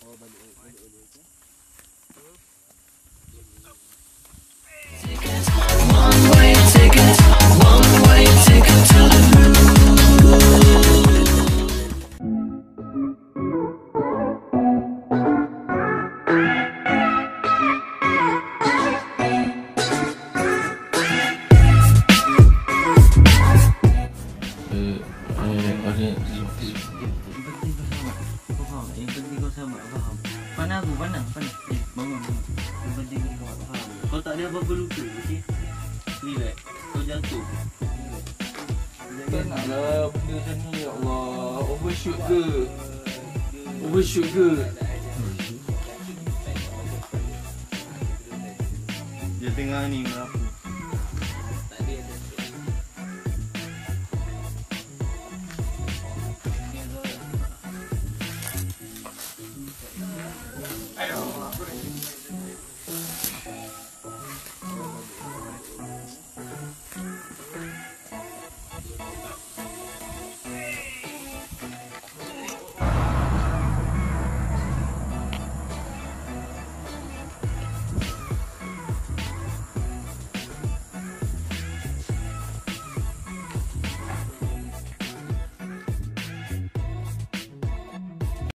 Oh, balik dulu ke? One-way ticket to the Yang penting kau sama, faham? Pandang aku, pandang. Bangun. Yang penting kau faham. Kau tak ada apa-apa luka, okey? Relax. Kau jatuh. Tak naklah benda macam ni, ya Allah. Overshoot ke? Overshoot ke? Dia tengah ni merapu.